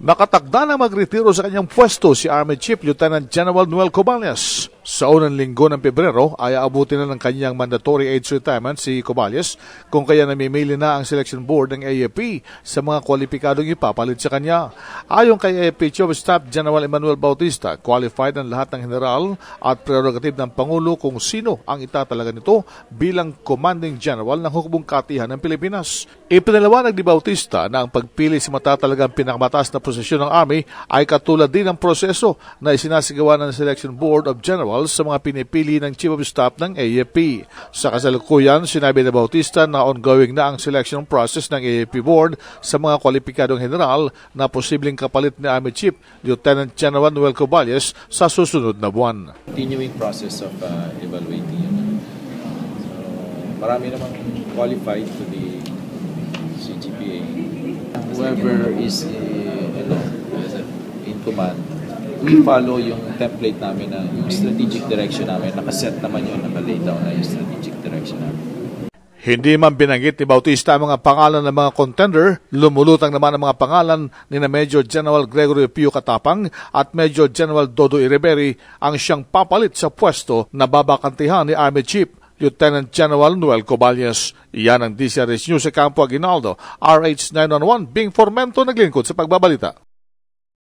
Nakatakda na magretiro sa kanyang pwesto si Army Chief Lieutenant General Noel Coballes. Sa unang linggo ng Pebrero ay aabutin na ng kanyang mandatory age retirement si Coballes, kung kaya namimili na ang selection board ng AFP sa mga kwalipikadong ipapalit sa kanya. Ayon kay AFP Chief of Staff General Emmanuel Bautista, qualified ang lahat ng general at prerogative ng Pangulo kung sino ang itatalaga nito bilang commanding general ng hukbong katihan ng Pilipinas. Ipinaliwanag ni Bautista na ang pagpili sa matatalagang pinakamataas na posisyon ng Army ay katulad din ng proseso na isinasigawa ng Selection Board of Generals sa mga pinipili ng Chief of Staff ng AFP. Sa kasalukuyan, sinabi ni Bautista na ongoing na ang selection process ng AFP Board sa mga kwalipikadong general na posibleng kapalit ni Army Chief Lieutenant General Noel Coballes sa susunod na buwan. Continuing process of evaluating. So, marami namang qualified to the CGPA. Whoever is in command, we follow yung template namin na yung strategic direction namin. Nakaset naman yun, nakalay down na yung strategic direction namin. Hindi man binanggit ni Bautista ang mga pangalan ng mga contender, lumulutang naman ang mga pangalan ni na Major General Gregory Pio Katapang at Major General Dodo Iriberi ang siyang papalit sa pwesto na babakantihan ni Army Chief Lieutenant General Noel Coballes. Iyan ang DCRS News sa Campo Aguinaldo, RH 911, Bing Formento naglingkod sa pagbabalita.